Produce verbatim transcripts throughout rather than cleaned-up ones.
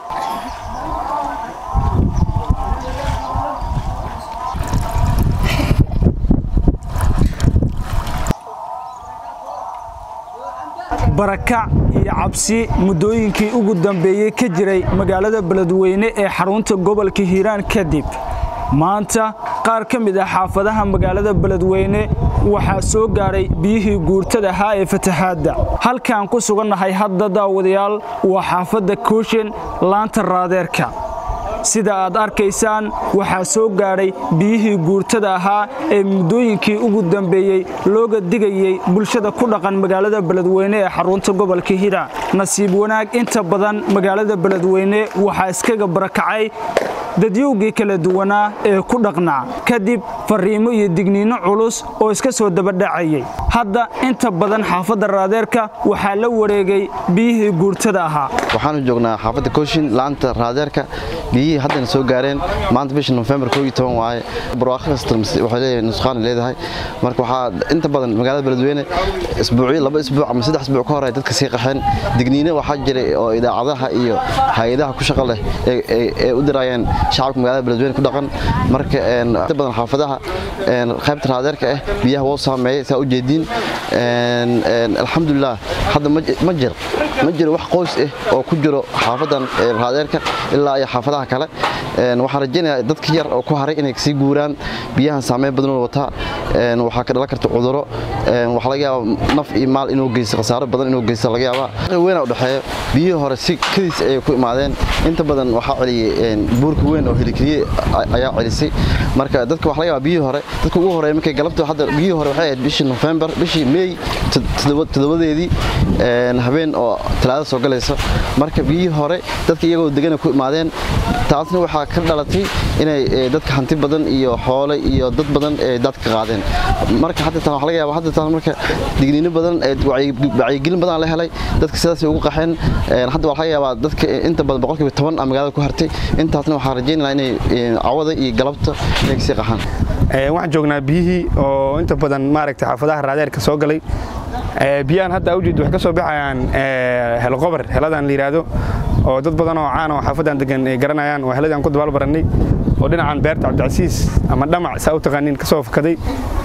barakac iyo cabsi muddooyinkii ugu dambeeyay ka jiray magaalada Beledweyne ee xarunta gobolka Hiiraan kadib maanta qaar ka mid ah xaafadaha magaalada Beledweyne waxa soo gaaray biyihii guurtada ahaa ee fatahaada halkaan ku sugannahay hadda daawadayaal waa xaafada Kooshin laanta raadeerka sida aad arkaysaan waxa soo gaaray biyihii guurtada ahaa ee muddooyinkii ugu dambeeyay looga digayay bulshada ku dhaqan magaalada Beledweyne ee xarunta gobolka Hiiraan nasiib wanaag inta badan magaalada Beledweyne waxa iskaga barakacay dadyowgii kala duwanaa ee ku dhaqnaa kadib fariimo iyo digniino culus oo iska soo daba dhacayay hadda inta badan xaafada raadeerka waxa la wareegay biyihii guurtada ahaa waxaan joognaa xaafada Kooshin laanta raadeerka biyihii hadda soo gaareen maanta bishii November koob iyo toban waaye barwaaqo waxa leeyahay nusqaan leedahay marka waxa inta badan magaalada Beledweyne isbuucii laba isbuuc ama saddex isbuuc ka hor ay dadka sii qaxeen digniino waxa jiray oo idaacadaha iyo hay'adaha ku shaqo leh ee u dirayeen shacabka magaalada Beledweyne ku dhaqan marka inta badan xaafadaha qaybta raadeerka ah biyaha wuu saameeyay saa u jeedin alxamdulillah hadda ma jir ma jir wax qoys ah oo ku jiro xaafadan raadeerka ilaa ay xaafadaha kale waxa rajaynayaa dadka yar oo ku haray inay si guuraan biyaha saameey badan oo wata waxa ka dhalan karta cuduro waxa laga yaabaa naf iyo maal inuu geysto khasaaro badan inuu geysto laga yaabaa weyn u dhaxeeyo biyo hore si kadiis ay ku imaadeen inta badan waxa celiyay buurka weyn oo helikriye ayaa celisay marka dadka waxa laga yaabaa biyo hore dadka ugu horeeyay markay galabto hadda biyo hore waxay ahayd bishii November bishii May toddobadeedii habeen oo talaada soo galayso marka biyo hore dadka iyagoo degan ku imaadeen taasna waxa ka dhalatay inay dadka hanti badan iyo xoolo iyo dad badan ee dadka qaadeen marka hadda tan waxa laga yaabaa hadda tan marka digniino badan ee wacyi gelin badan la helay dadka sidaas ugu qaxeen hadda waxa laga yaabaa dadka inta badan boqolkiiba toban ama magaalada ku hartay intaasna waxa rajaynaynaa inay cawada iyo galabta ay si qaxaan ee waxaan joognaa biyihii oo inta badan maaragtay xaafadaha raadeerka soo galay ee biyahan hadda awjeed wax ka soo baxayaan ee hel qobar heladan la yiraahdo oo dad badan oo caan oo xaafadan degan ay garanayaan waa heladan ku dabaal baranay oo dhinacan beerta Cabdicasiis ama dhamac saa u taqaanin ka soo fakaday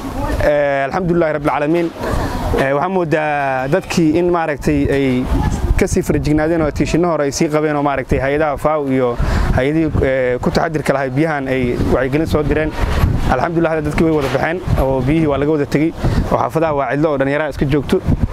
ee alxamdulillah rabbil caalamiin ee waxa moodaa dadkii in maaragtay ay ka sii farjignaadeen oo tiishino hore ay sii qabeen oo maaragtay hay'adaha faaw iyo hay'adii ku taxadirka lahayd biyahan ay wacyi gelin soo direen alxamdulillah dadkii way wada baxeen oo biyihii waa laga wada tagay oo xaafadaha waa cidlo oo dhalinyarada iska joogto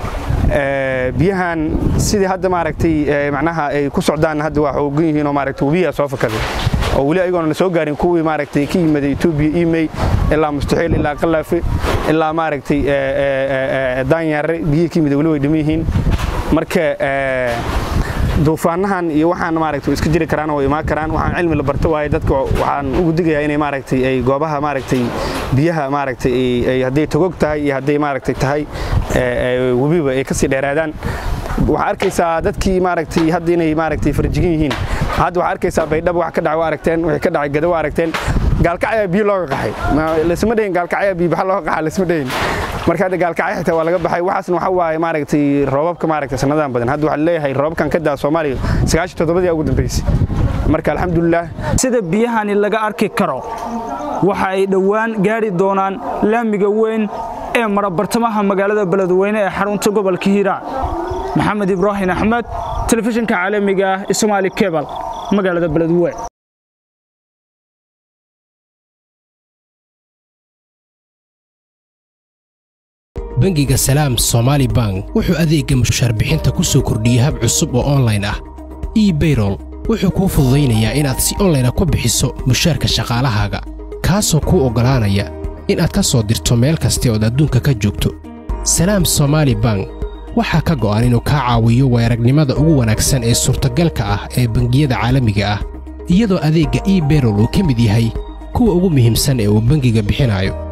ee biyahan sidii hadda maaragtay macnaha ay ku socdaan hadda waa xooggan yihiin oo maaragtay biyaha soo fakaday oo wali ayagoon soo gaarin kuwii maaragtay ka yimid Ethiopia email ilaa mustaxiil ilaa qalaafi ilaa maaragtay ee daanyare biyihii ka yimid wali way dhimayeen marka ee duufaanahan iyo waxaan maaragtay iska jiri karaan oo imaan karaan waxaan cilmi la barto waay dadka waxaan ugu digayaa inay maaragtay ay goobaha maaragtay biyaha maaragtay ay haday togog tahay iyo haday maaragtay tahay ee wabiba ay ka sii dheeraadaan waxa arkaysaa dadkii maaragtay hadda inay maaragtay farjigin yihiin hadda waxa arkaysaa baydhab wax ka dhacay aragteen wixii ka dhacay gadaw aragteen gaalkacay biyo looga qaxay leesma dhayn gaalkacay biyo baxa looga qaxay leesma dhayn marka hadda gaalkacay xitaa waa laga baxay waxaasna waxa waaye maaragtay roobabka maaragtay sanadan badan hadda waxa leeyahay roobkan ka daa Soomaaliya sagaashan iyo toddoba ugu dambeysay marka alxamdulillah sida biyahani laga arki karo waxa ay dhawaan gaari doonaan laamiga weyn ee marabartamaha magaalada Beledweyne ee xarunta gobolka Hiiraan maxamed ibraahim axmed telefishinka caalamiga ah Somali Cable magaalada Beledweyne bangiga Salaam Somali Bank wuxuu adeegga mushaar bixinta ku soo kordhiyay hab cusub oo online ah e-payroll wuxuu kuu fududeynayaa inaad si online ah ku bixiso mushaarka shaqaalahaaga kaasoo kuu ogolaanaya inaad ka soo dirto meel kasta oo adduunka ka joogto Salaam Somali Bank waxaa ka go'an inuu ka caawiyo weeragnimada ugu wanaagsan ee suurtagalka ah ee bangiyada caalamiga ah iyadoo adeegga e-payroll uu ka mid yahay kuwa ugu muhiimsan ee uu bangiga bixinayo